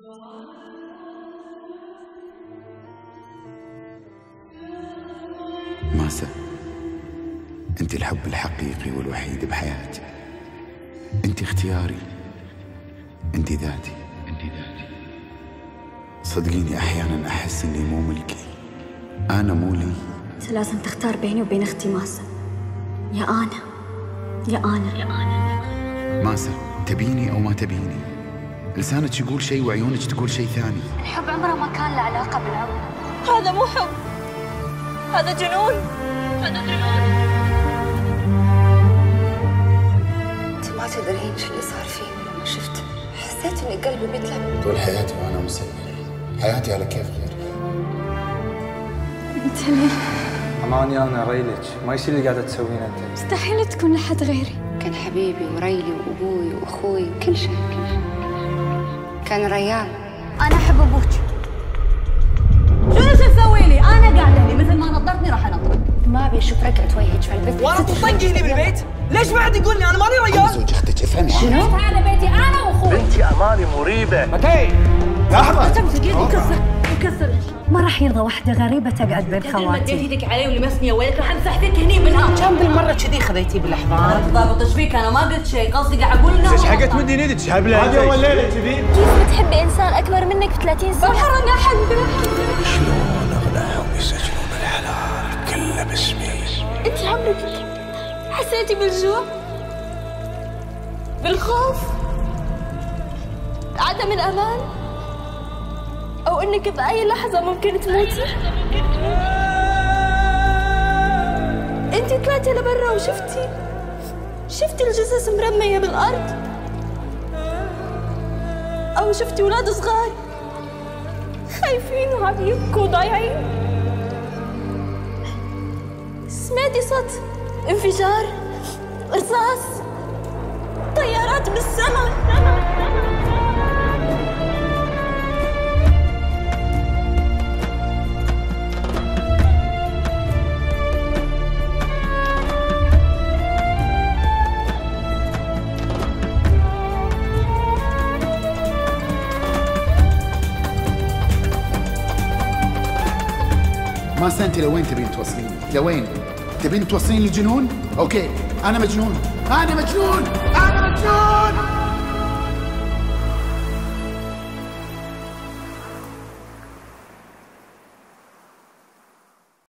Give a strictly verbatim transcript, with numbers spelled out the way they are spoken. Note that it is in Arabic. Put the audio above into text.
ماسة، أنت الحب الحقيقي والوحيد بحياتي. أنت اختياري، أنت ذاتي، أنت ذاتي. صدقيني أحيانا أحس إني مو ملكي، أنا مو لي. أنت لازم تختار بيني وبين أختي ماسة. يا أنا يا أنا يا أنا. ماسة، تبيني أو ما تبيني، لسانك يقول شيء وعيونك تقول شيء ثاني. الحب عمره ما كان له علاقة بالعمر. هذا مو حب، هذا جنون، هذا جنون. أنت ما تدرين شو اللي صار فيني لما شفته. حسيت إن قلبي بيتلم. طول حياتي وأنا مسافر، حياتي على كيف غيري. أنت ليه؟ أماني أنا ريلك، ما يصير اللي قاعدة تسوينه أنت. مستحيل تكون لحد غيري. كان حبيبي وريلي وأبوي وأخوي وكل شيء، كل شيء. كان ريال. أنا أحب أبوك. شو ايش تسوي لي؟ أنا قاعدة لي مثل ما نظرتني راح أنظرك. ما أبي أشوف رقعة وجهك في البيت. وأنا تطقي هني بالبيت؟ ليش ما حد يقول لي أنا ماني ريال؟ زوج أختك افهمي. شنو؟ هذا بيتي أنا وأخوي. بنتي أماني مريبة. متى؟ لحظة. تمسك يدي وكسر وكسر. ما راح يرضى واحدة غريبة تقعد بين خواتي. مديت يدك علي ولمسني ويلك راح امسح فيك هني بالهام. كم بالمرة كذي خذيتي بالأحضان؟ ضابط ايش فيك؟ أنا ما قلت شيء، قصدي قاعد أقول إنه ايش حقت مدي نيدك هبلة؟ هذه أول ليلة كذي. كيف بتحبي إنسان أكبر منك ب ثلاثين سنة؟ بحر أنا أحبك. شلون أغناهم يسجلون الحلال كله باسمي. أنت عمرك حسيتي بالجوع؟ بالخوف؟ عدم الأمان؟ أو إنك بأي لحظة ممكن تموتي؟ أنت طلعتي لبرا وشفتي شفتي الجثث مرمية بالأرض؟ أو شفتي أولاد صغار خايفين وعم يبكوا ضايعين؟ سمعتي صوت انفجار، رصاص، طيارات بالسماء؟ ماسة، أنت لوين تبين توصليني؟ لوين؟ تبين توصليني للجنون؟ أوكي، أنا مجنون، أنا مجنون، أنا مجنون!